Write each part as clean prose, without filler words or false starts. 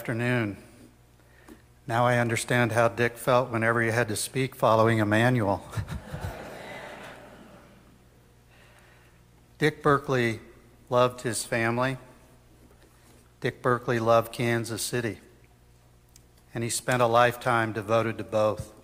Afternoon. Now I understand how Dick felt whenever he had to speak following a manual. Dick Berkley loved his family. Dick Berkley loved Kansas City, and he spent a lifetime devoted to both.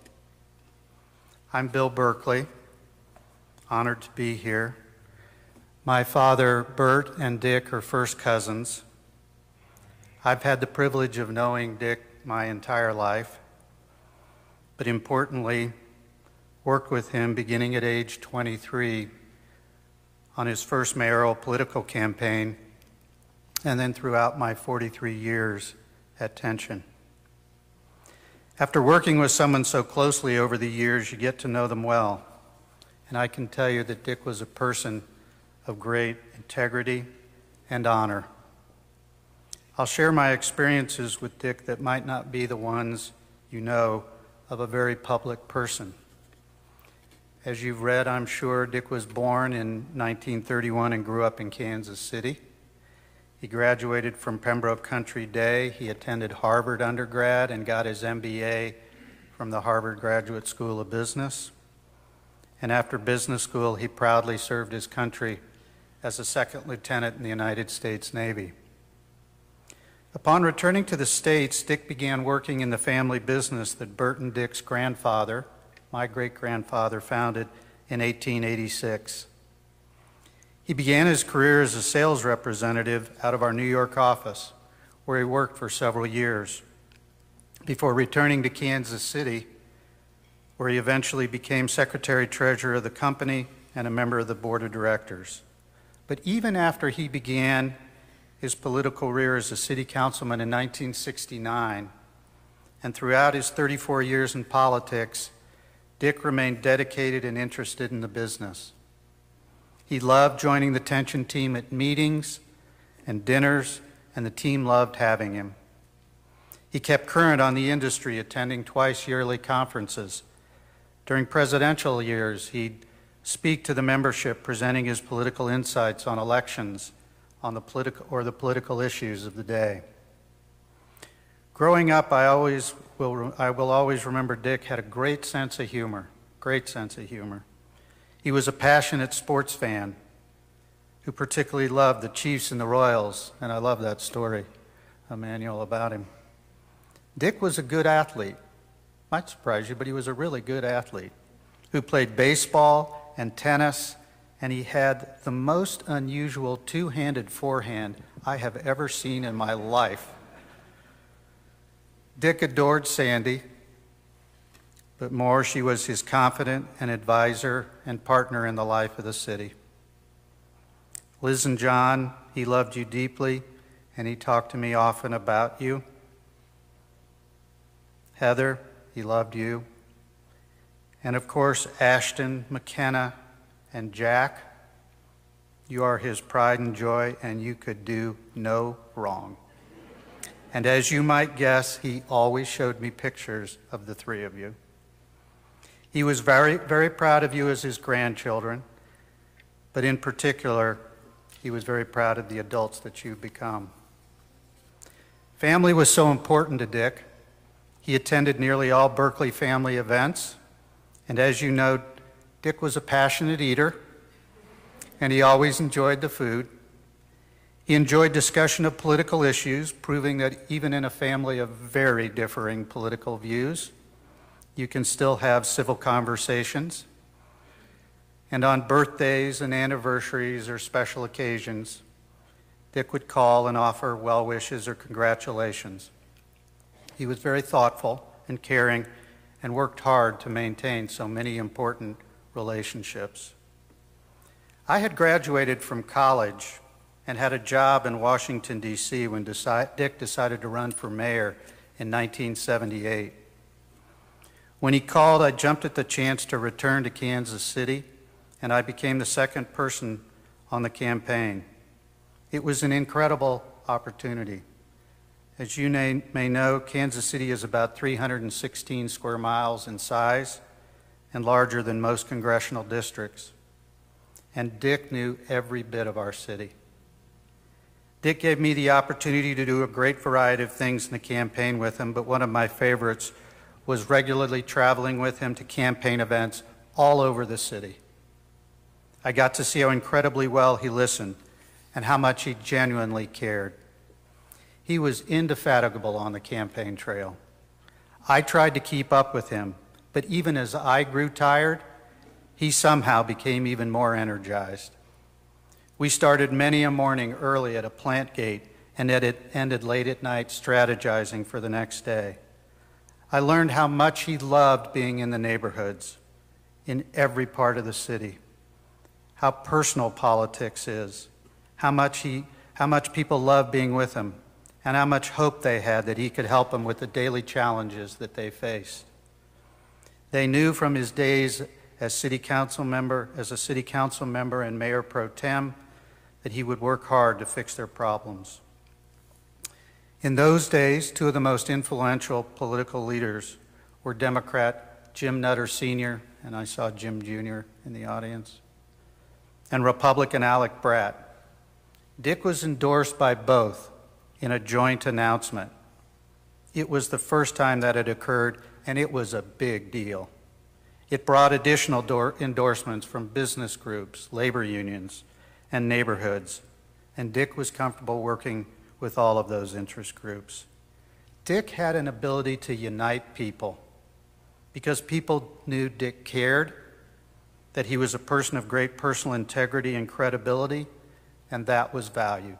I'm Bill Berkley, honored to be here. My father, Bert, and Dick are first cousins. I've had the privilege of knowing Dick my entire life, but importantly, worked with him beginning at age 23 on his first mayoral political campaign, and then throughout my 43 years at Tension. After working with someone so closely over the years, you get to know them well, and I can tell you that Dick was a person of great integrity and honor. I'll share my experiences with Dick that might not be the ones you know of a very public person. As you've read, I'm sure, Dick was born in 1931 and grew up in Kansas City. He graduated from Pembroke Country Day. He attended Harvard undergrad and got his MBA from the Harvard Graduate School of Business. And after business school, he proudly served his country as a second lieutenant in the United States Navy. Upon returning to the States, Dick began working in the family business that Bert and Dick's grandfather, my great-grandfather, founded in 1886. He began his career as a sales representative out of our New York office, where he worked for several years, before returning to Kansas City, where he eventually became secretary-treasurer of the company and a member of the board of directors. But even after he began his political career as a city councilman in 1969, and throughout his 34 years in politics, Dick remained dedicated and interested in the business. He loved joining the Tension team at meetings and dinners, and the team loved having him. He kept current on the industry, attending twice yearly conferences. During presidential years, he'd speak to the membership, presenting his political insights on elections, on the political issues of the day. Growing up, I will always remember Dick had a great sense of humor. He was a passionate sports fan who particularly loved the Chiefs and the Royals, and I love that story, a manual about him. Dick was a good athlete. Might surprise you, but he was a really good athlete who played baseball and tennis, and he had the most unusual two-handed forehand I have ever seen in my life. Dick adored Sandy, but more, she was his confidant and advisor and partner in the life of the city. Liz and John, he loved you deeply, and he talked to me often about you. Heather, he loved you. And of course, Ashton, McKenna, and Jack, you are his pride and joy, and you could do no wrong. And as you might guess, he always showed me pictures of the three of you. He was very, very proud of you as his grandchildren, but in particular, he was very proud of the adults that you've become. Family was so important to Dick. He attended nearly all Berkley family events, and as you know, Dick was a passionate eater, and he always enjoyed the food. He enjoyed discussion of political issues, proving that even in a family of very differing political views, you can still have civil conversations. And on birthdays and anniversaries or special occasions, Dick would call and offer well wishes or congratulations. He was very thoughtful and caring and worked hard to maintain so many important relationships. I had graduated from college and had a job in Washington, D.C. when Dick decided to run for mayor in 1978. When he called, I jumped at the chance to return to Kansas City, and I became the second person on the campaign. It was an incredible opportunity. As you may know, Kansas City is about 316 square miles in size and larger than most congressional districts. And Dick knew every bit of our city. Dick gave me the opportunity to do a great variety of things in the campaign with him, but one of my favorites was regularly traveling with him to campaign events all over the city. I got to see how incredibly well he listened and how much he genuinely cared. He was indefatigable on the campaign trail. I tried to keep up with him, but even as I grew tired, he somehow became even more energized. We started many a morning early at a plant gate and ended late at night strategizing for the next day. I learned how much he loved being in the neighborhoods, in every part of the city, how personal politics is, how much people loved being with him, and how much hope they had that he could help them with the daily challenges that they faced. They knew from his days as a city council member and mayor pro tem that he would work hard to fix their problems. In those days, two of the most influential political leaders were Democrat Jim Nutter Sr., and I saw Jim Jr. in the audience, and Republican Alec Bratt. Dick was endorsed by both in a joint announcement. It was the first time that had occurred, and it was a big deal. It brought additional endorsements from business groups, labor unions, and neighborhoods, and Dick was comfortable working with all of those interest groups. Dick had an ability to unite people because people knew Dick cared, that he was a person of great personal integrity and credibility, and that was valued.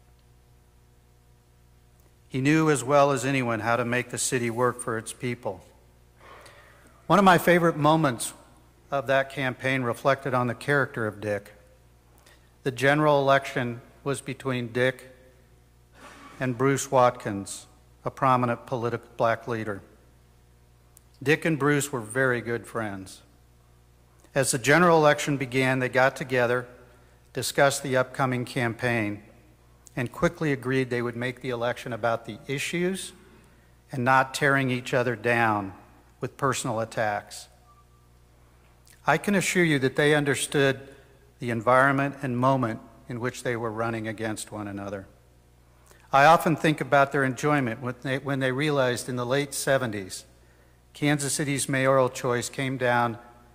He knew as well as anyone how to make the city work for its people. One of my favorite moments of that campaign reflected on the character of Dick. The general election was between Dick and Bruce Watkins, a prominent black leader. Dick and Bruce were very good friends. As the general election began, they got together, discussed the upcoming campaign, and quickly agreed they would make the election about the issues and not tearing each other down with personal attacks. I can assure you that they understood the environment and moment in which they were running against one another. I often think about their enjoyment when they realized in the late 70s, Kansas City's mayoral choice came down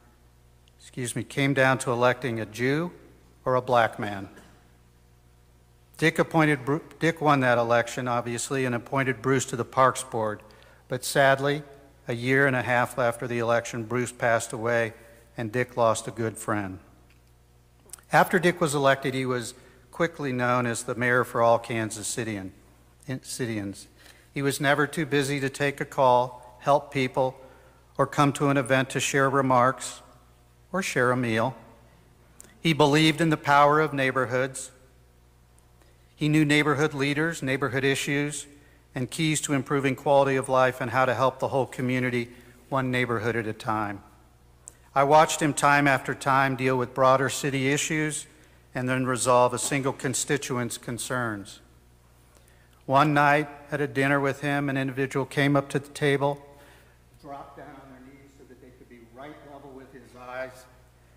to electing a Jew or a black man. Dick won that election, obviously, and appointed Bruce to the Parks Board, but sadly, a year and a half after the election, Bruce passed away, and Dick lost a good friend. After Dick was elected, he was quickly known as the mayor for all Kansas Cityans. He was never too busy to take a call, help people, or come to an event to share remarks or share a meal. He believed in the power of neighborhoods. He knew neighborhood leaders, neighborhood issues, and keys to improving quality of life and how to help the whole community, one neighborhood at a time. I watched him time after time deal with broader city issues and then resolve a single constituent's concerns. One night at a dinner with him, an individual came up to the table, dropped down on their knees so that they could be right level with his eyes,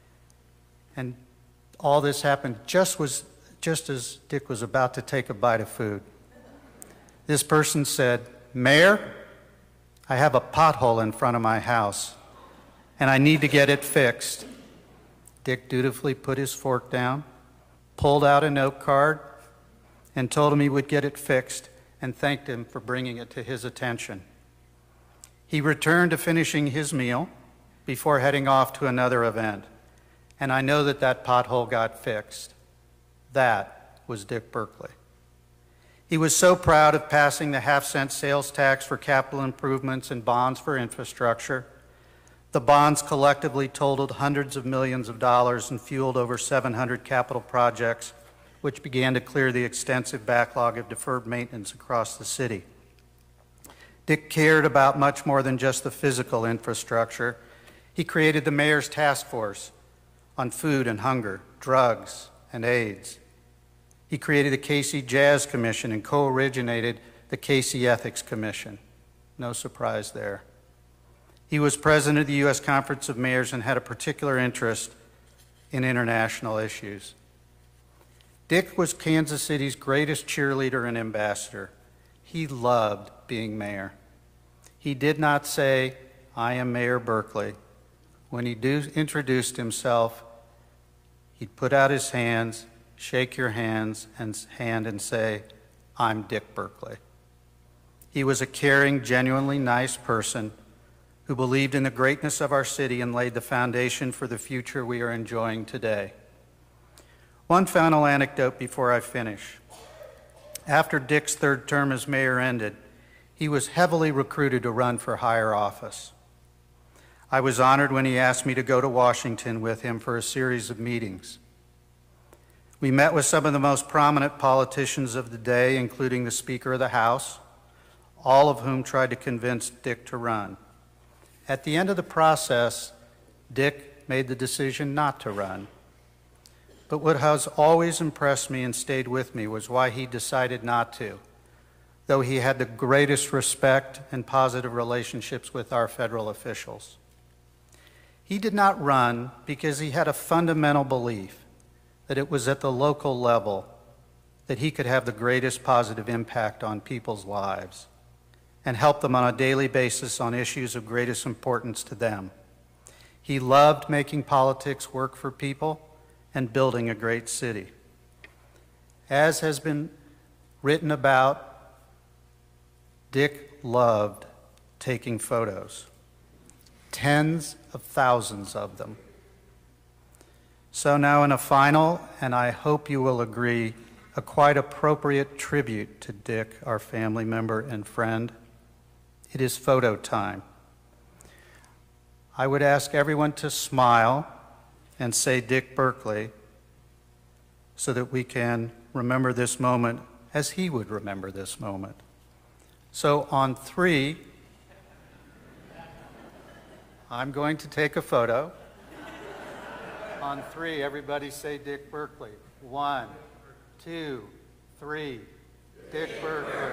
and all this happened just as Dick was about to take a bite of food. This person said, "Mayor, I have a pothole in front of my house, and I need to get it fixed." Dick dutifully put his fork down, pulled out a note card, and told him he would get it fixed, and thanked him for bringing it to his attention. He returned to finishing his meal before heading off to another event, and I know that pothole got fixed. That was Dick Berkley. He was so proud of passing the half-cent sales tax for capital improvements and bonds for infrastructure. The bonds collectively totaled hundreds of millions of dollars and fueled over 700 capital projects, which began to clear the extensive backlog of deferred maintenance across the city. Dick cared about much more than just the physical infrastructure. He created the mayor's task force on food and hunger, drugs, and AIDS. He created the KC Jazz Commission and co-originated the KC Ethics Commission. No surprise there. He was president of the U.S. Conference of Mayors and had a particular interest in international issues. Dick was Kansas City's greatest cheerleader and ambassador. He loved being mayor. He did not say, "I am Mayor Berkley." When he introduced himself, he'd put out his hands, shake your hand and say, "I'm Dick Berkley." He was a caring, genuinely nice person who believed in the greatness of our city and laid the foundation for the future we are enjoying today. One final anecdote before I finish. After Dick's third term as mayor ended, he was heavily recruited to run for higher office. I was honored when he asked me to go to Washington with him for a series of meetings. We met with some of the most prominent politicians of the day, including the Speaker of the House, all of whom tried to convince Dick to run. At the end of the process, Dick made the decision not to run. But what has always impressed me and stayed with me was why he decided not to, though he had the greatest respect and positive relationships with our federal officials. He did not run because he had a fundamental belief that it was at the local level that he could have the greatest positive impact on people's lives and help them on a daily basis on issues of greatest importance to them. He loved making politics work for people and building a great city. As has been written about, Dick loved taking photos, tens of thousands of them. So now in a final, and I hope you will agree, a quite appropriate tribute to Dick, our family member and friend, it is photo time. I would ask everyone to smile and say Dick Berkley so that we can remember this moment as he would remember this moment. So on 3, I'm going to take a photo. On 3, everybody say Dick Berkley. 1, 2, 3. Dick Berkley.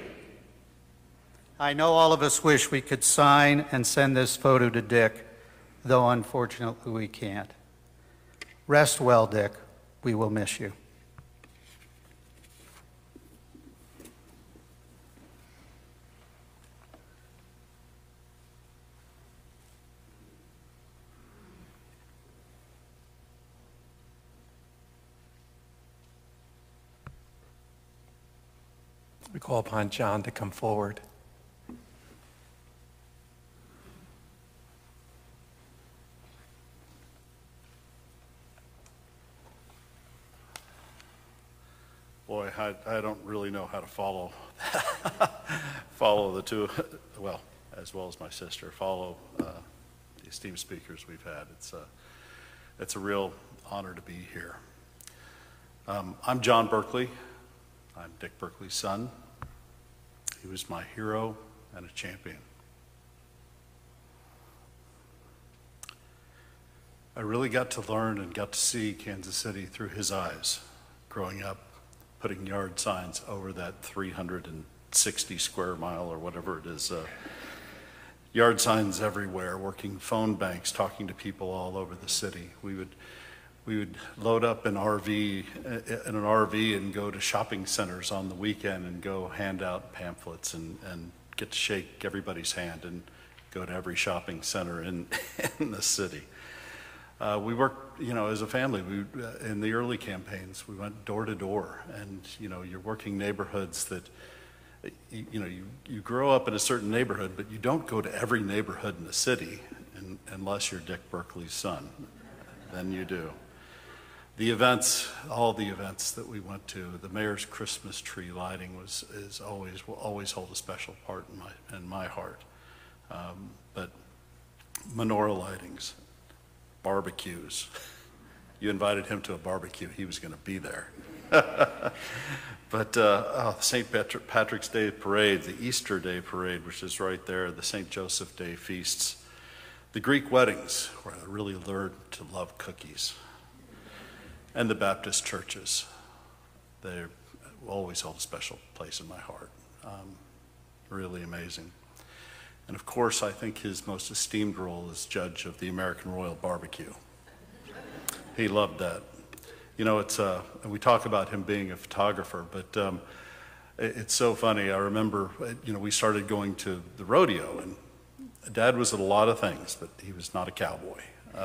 I know all of us wish we could sign and send this photo to Dick, though unfortunately we can't. Rest well, Dick. We will miss you. We call upon John to come forward. Boy, I don't really know how to follow the two, well, as well as my sister, follow the esteemed speakers we've had. It's a real honor to be here. I'm John Berkley. I'm Dick Berkley's son. He was my hero and a champion. I really got to learn and got to see Kansas City through his eyes, growing up, putting yard signs over that 360 square mile or whatever it is. Yard signs everywhere, working phone banks, talking to people all over the city. We would load up in an RV and go to shopping centers on the weekend and go hand out pamphlets and get to shake everybody's hand and go to every shopping center in the city. We worked, as a family. In the early campaigns, we went door to door, and you're working neighborhoods that, you grow up in a certain neighborhood, but you don't go to every neighborhood in the city unless you're Dick Berkley's son. Then you do. The events, all the events that we went to, the mayor's Christmas tree lighting will always hold a special part in my heart. But menorah lightings, barbecues. You invited him to a barbecue, he was going to be there. But St. Patrick's Day Parade, the Easter Day Parade, which is right there, the St. Joseph Day feasts, the Greek weddings, where I really learned to love cookies, and the Baptist churches. They always hold a special place in my heart. Really amazing. And of course, I think his most esteemed role is judge of the American Royal Barbecue. He loved that. You know, we talk about him being a photographer, but it's so funny. I remember, you know, we started going to the rodeo, and Dad was at a lot of things, but he was not a cowboy.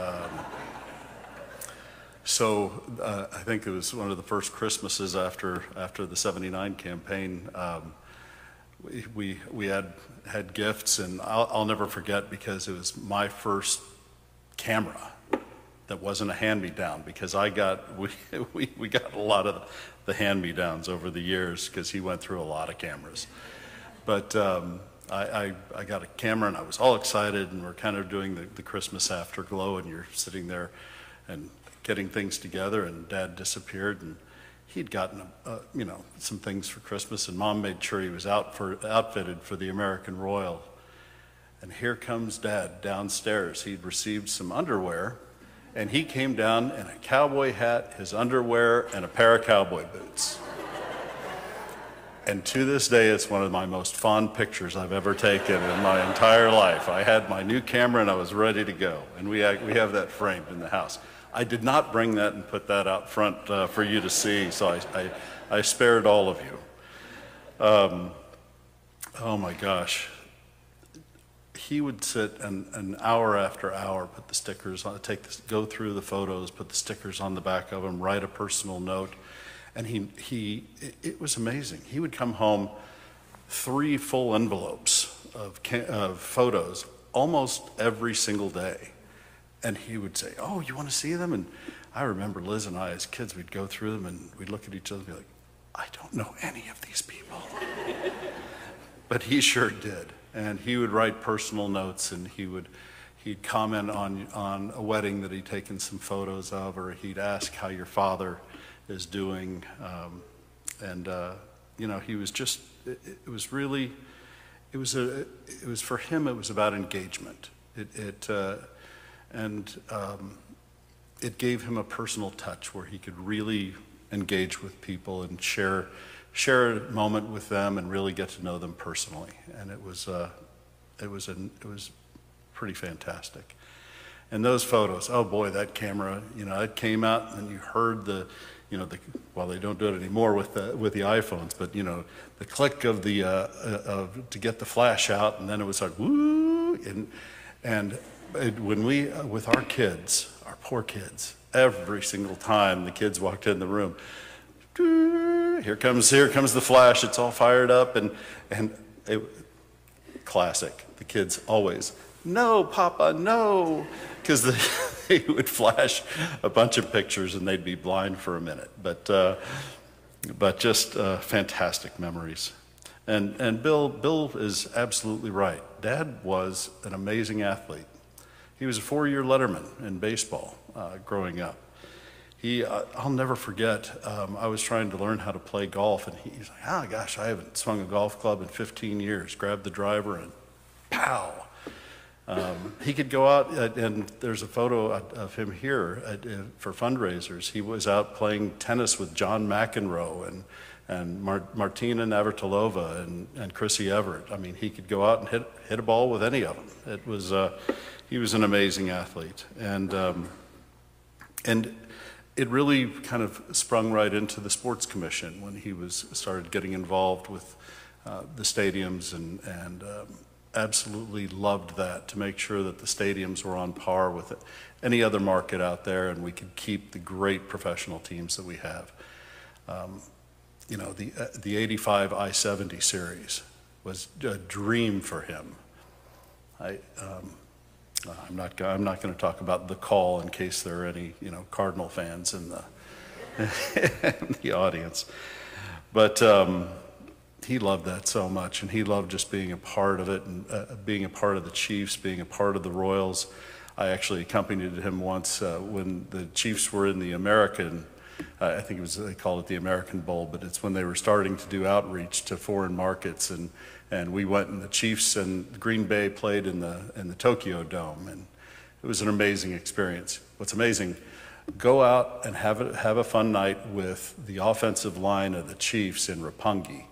So I think it was one of the first Christmases after the '79 campaign. We had gifts, and I'll never forget, because it was my first camera that wasn't a hand-me-down, because we got a lot of the hand-me-downs over the years, because he went through a lot of cameras. But I got a camera, and I was all excited, and we're kind of doing the Christmas afterglow, and you're sitting there and getting things together, and Dad disappeared, and he'd gotten you know, some things for Christmas, and Mom made sure he was outfitted for the American Royal. And here comes Dad downstairs. He'd received some underwear, and he came down in a cowboy hat, his underwear, and a pair of cowboy boots. And to this day, it's one of my most fond pictures I've ever taken in my entire life. I had my new camera, and I was ready to go, and we have that framed in the house. I did not bring that and put that out front for you to see, so I spared all of you. Oh my gosh. He would sit an hour after hour, put the stickers on, go through the photos, put the stickers on the back of them, write a personal note, and it was amazing. He would come home 3 full envelopes of photos almost every single day. And he would say, "Oh, you want to see them?" And I remember Liz and I, as kids, we'd go through them, and we'd look at each other and be like, "I don't know any of these people." But he sure did. And he would write personal notes, and he'd comment on a wedding that he'd taken some photos of, or he'd ask how your father is doing. You know, he was just, it was for him, it was about engagement. It gave him a personal touch where he could really engage with people and share a moment with them and really get to know them personally. And it was pretty fantastic. And those photos, oh boy, that camera, you know, it came out, and you heard well, they don't do it anymore with the iPhones, but you know, the click of to get the flash out, and then it was like woo, when we, with our kids, our poor kids, every single time the kids walked in the room, here comes the flash, it's all fired up, and classic. The kids always, "No, Papa, no," because they would flash a bunch of pictures and they'd be blind for a minute. But just fantastic memories. And Bill is absolutely right. Dad was an amazing athlete. He was a 4-year letterman in baseball growing up. I'll never forget, I was trying to learn how to play golf, and he's like, "Oh gosh, I haven't swung a golf club in 15 years. Grabbed the driver and pow." He could go out, and there's a photo of him here for fundraisers. He was out playing tennis with John McEnroe and Martina Navratilova and Chrissy Everett. I mean, he could go out and hit a ball with any of them. He was an amazing athlete, and it really kind of sprung right into the sports commission when he started getting involved with the stadiums, and absolutely loved that, to make sure that the stadiums were on par with any other market out there, and we could keep the great professional teams that we have. You know, the '85 I-70 series was a dream for him. I'm not going to talk about the call in case there are any, you know, Cardinal fans in the audience, but he loved that so much, and he loved just being a part of it, and being a part of the Chiefs, being a part of the Royals. I actually accompanied him once when the Chiefs were in the American, I think they call it the American Bowl, but it's when they were starting to do outreach to foreign markets, and we went, and the Chiefs and Green Bay played in the Tokyo Dome, and it was an amazing experience. What's amazing, go out and have a fun night with the offensive line of the Chiefs in Roppongi.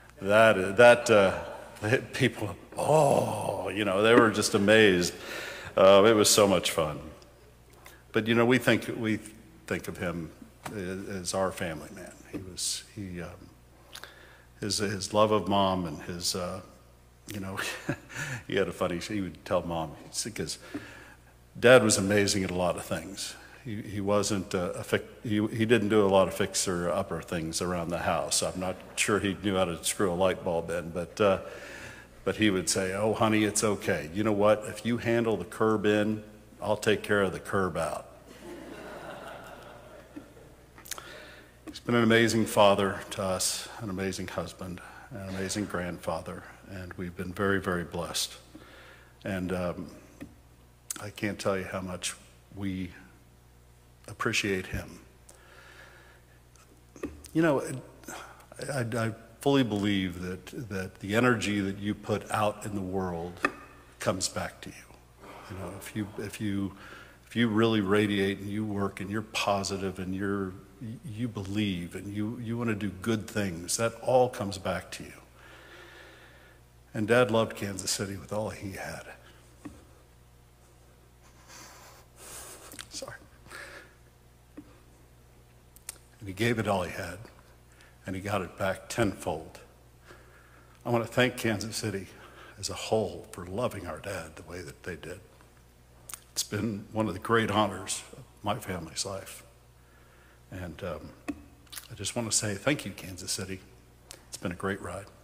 People, you know, they were just amazed. It was so much fun. But you know, we think of him is our family man. His love of mom and his, he had a funny, he would tell mom, because Dad was amazing at a lot of things. He wasn't, he didn't do a lot of fixer-upper things around the house. I'm not sure he knew how to screw a light bulb in, but he would say, "Oh, honey, it's okay. You know what? If you handle the curb in, I'll take care of the curb out." He's been an amazing father to us, an amazing husband, an amazing grandfather, and we've been very, very blessed. And I can't tell you how much we appreciate him. You know, I fully believe that the energy that you put out in the world comes back to you. You know, if you really radiate and you work and you're positive and you believe and you want to do good things, that all comes back to you. And Dad loved Kansas City with all he had. Sorry. And he gave it all he had, and he got it back tenfold. I want to thank Kansas City as a whole for loving our dad the way that they did. It's been one of the great honors of my family's life. And I just want to say thank you, Kansas City. It's been a great ride.